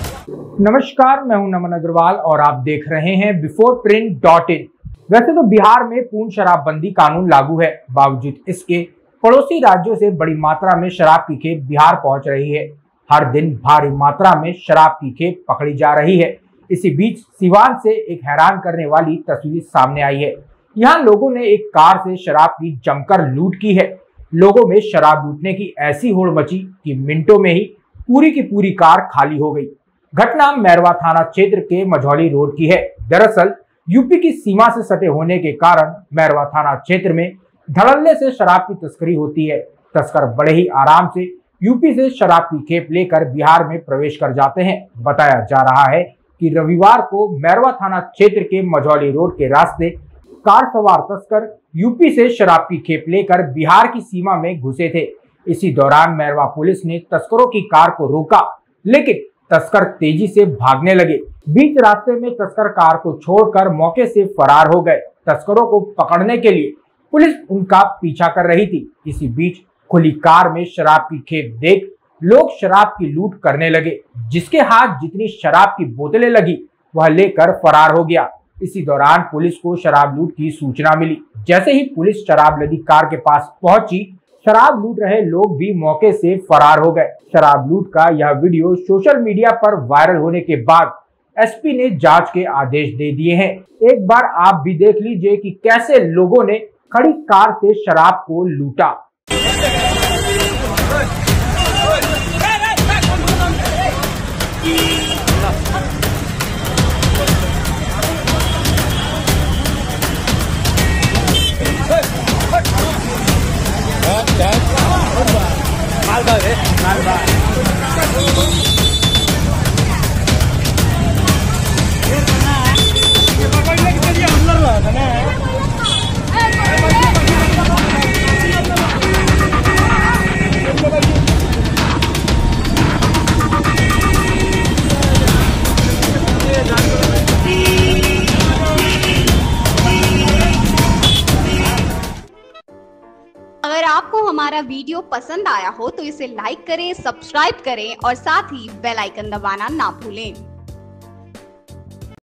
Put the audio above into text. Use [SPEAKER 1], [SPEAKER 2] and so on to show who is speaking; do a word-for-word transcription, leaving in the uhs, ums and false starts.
[SPEAKER 1] नमस्कार, मैं हूं नमन अग्रवाल और आप देख रहे हैं बिफोर प्रिंट डॉट इन। वैसे तो बिहार में पूर्ण शराबबंदी कानून लागू है, बावजूद इसके पड़ोसी राज्यों से बड़ी मात्रा में शराब की खेप बिहार पहुंच रही है। हर दिन भारी मात्रा में शराब की खेप पकड़ी जा रही है। इसी बीच सिवान से एक हैरान करने वाली तस्वीर सामने आई है। यहाँ लोगों ने एक कार से शराब की जमकर लूट की है। लोगों में शराब लूटने की ऐसी होड़ मची कि मिनटों में ही पूरी की पूरी कार खाली हो गई। घटना मैरवा थाना क्षेत्र के मझौली रोड की है। दरअसल यूपी की सीमा से सटे होने के कारण मैरवा थाना क्षेत्र में धड़ल्ले से शराब की तस्करी होती है। तस्कर बड़े ही आराम से यूपी से शराब की खेप लेकर बिहार में प्रवेश कर जाते हैं। बताया जा रहा है कि रविवार को मैरवा थाना क्षेत्र के मझौली रोड के रास्ते कार सवार तस्कर यूपी से शराब की खेप लेकर बिहार की सीमा में घुसे थे। इसी दौरान मैरवा पुलिस ने तस्करों की कार को रोका, लेकिन तस्कर तेजी से भागने लगे। बीच रास्ते में तस्कर कार को छोड़कर मौके से फरार हो गए। तस्करों को पकड़ने के लिए पुलिस उनका पीछा कर रही थी। इसी बीच खुली कार में शराब की खेप देख लोग शराब की लूट करने लगे। जिसके हाथ जितनी शराब की बोतलें लगी वह लेकर फरार हो गया। इसी दौरान पुलिस को शराब लूट की सूचना मिली। जैसे ही पुलिस शराब लदी कार के पास पहुंची, शराब लूट रहे लोग भी मौके से फरार हो गए। शराब लूट का यह वीडियो सोशल मीडिया पर वायरल होने के बाद एसपी ने जांच के आदेश दे दिए हैं। एक बार आप भी देख लीजिए कि कैसे लोगों ने खड़ी कार से शराब को लूटा।
[SPEAKER 2] अगर आपको हमारा वीडियो पसंद आया हो तो इसे लाइक करें, सब्सक्राइब करें और साथ ही बेल आइकन दबाना ना भूलें।